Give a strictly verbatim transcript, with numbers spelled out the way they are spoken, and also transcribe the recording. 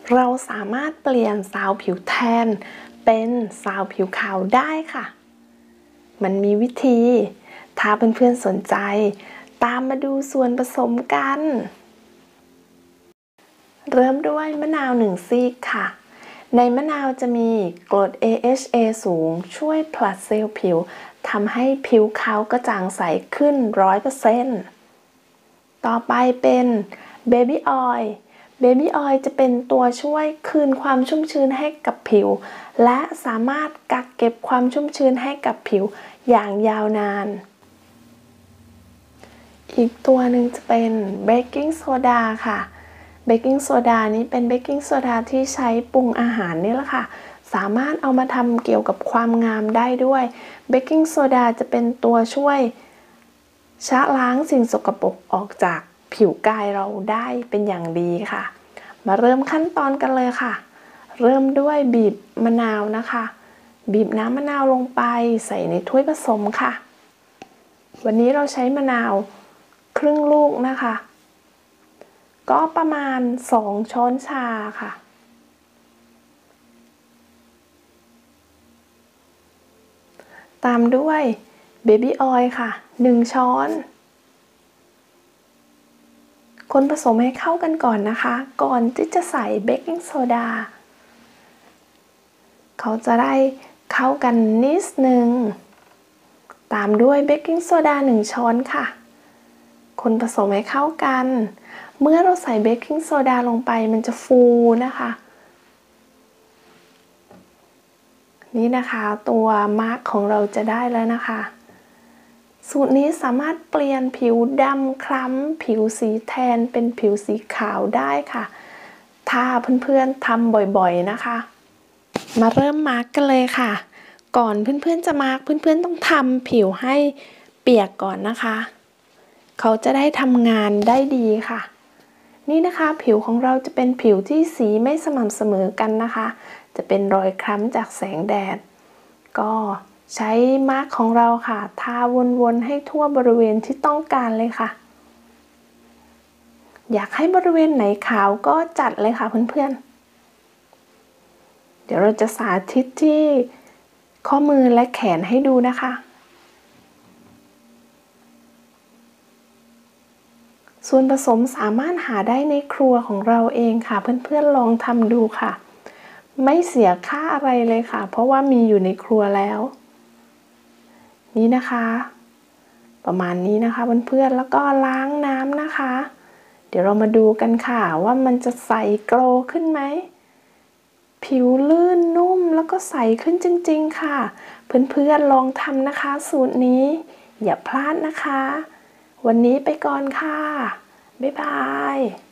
เราสามารถเปลี่ยนซาวผิวแทนเป็นซาวผิวขาวได้ค่ะมันมีวิธีถ้าเพื่อนๆสนใจตามมาดูส่วนผสมกันเริ่มด้วยมะนาวหนึ่งซีกค่ะในมะนาวจะมีกรด เอ เอช เอ สูงช่วยผลัดเซลล์ผิวทำให้ผิวขาวกระจ่างใสขึ้น ร้อยเปอร์เซ็นต์ ต่อไปเป็นเบบี้ออยล์เบบี้ออยล์จะเป็นตัวช่วยคืนความชุ่มชื้นให้กับผิวและสามารถกักเก็บความชุ่มชื้นให้กับผิวอย่างยาวนานอีกตัวหนึ่งจะเป็นเบกกิ้งโซดาค่ะเบกกิ้งโซดานี้เป็นเบกกิ้งโซดาที่ใช้ปรุงอาหารนี่แหละค่ะสามารถเอามาทำเกี่ยวกับความงามได้ด้วยเบกกิ้งโซดาจะเป็นตัวช่วยชะล้างสิ่งสกปรกออกจากผิวกายเราได้เป็นอย่างดีค่ะมาเริ่มขั้นตอนกันเลยค่ะเริ่มด้วยบีบมะนาวนะคะบีบน้ำมะนาวลงไปใส่ในถ้วยผสมค่ะวันนี้เราใช้มะนาวครึ่งลูกนะคะก็ประมาณสองช้อนชาค่ะตามด้วยเบบี้ออยล์ค่ะหนึ่งช้อนคนผสมให้เข้ากันก่อนนะคะก่อนที่จะใส่เบกกิ้งโซดาเขาจะได้เข้ากันนิดนึงตามด้วยเบกกิ้งโซดาหนึ่งช้อนค่ะคนผสมให้เข้ากันเมื่อเราใส่เบกกิ้งโซดาลงไปมันจะฟูนะคะนี่นะคะตัวมาร์กของเราจะได้แล้วนะคะสูตรนี้สามารถเปลี่ยนผิวดำคล้ำผิวสีแทนเป็นผิวสีขาวได้ค่ะถ้าเพื่อนๆทำบ่อยๆนะคะมาเริ่มมาร์กกันเลยค่ะก่อนเพื่อนๆจะมาร์กเพื่อนๆต้องทำผิวให้เปียกก่อนนะคะเขาจะได้ทำงานได้ดีค่ะนี่นะคะผิวของเราจะเป็นผิวที่สีไม่สม่ำเสมอกันนะคะจะเป็นรอยคล้ำจากแสงแดดก็ใช้มาร์กของเราค่ะทาวนๆให้ทั่วบริเวณที่ต้องการเลยค่ะอยากให้บริเวณไหนขาวก็จัดเลยค่ะเพื่อนๆเดี๋ยวเราจะสาธิตที่ข้อมือและแขนให้ดูนะคะส่วนผสมสามารถหาได้ในครัวของเราเองค่ะเพื่อนๆลองทำดูค่ะไม่เสียค่าอะไรเลยค่ะเพราะว่ามีอยู่ในครัวแล้วนี่นะคะประมาณนี้นะคะเพื่อนๆแล้วก็ล้างน้ำนะคะเดี๋ยวเรามาดูกันค่ะว่ามันจะใสโกลว์ขึ้นไหมผิวลื่นนุ่มแล้วก็ใสขึ้นจริงๆค่ะเพื่อนๆลองทำนะคะสูตรนี้อย่าพลาดนะคะวันนี้ไปก่อนค่ะบ๊ายบาย